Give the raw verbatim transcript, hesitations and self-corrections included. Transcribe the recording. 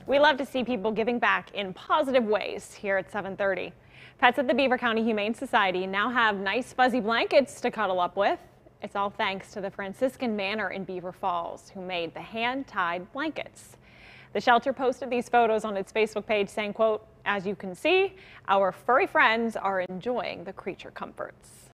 We love to see people giving back in positive ways here at seven thirty. Pets at the Beaver County Humane Society now have nice fuzzy blankets to cuddle up with. It's all thanks to the Franciscan Manor in Beaver Falls, who made the hand-tied blankets. The shelter posted these photos on its Facebook page saying, quote, "As you can see, our furry friends are enjoying the creature comforts."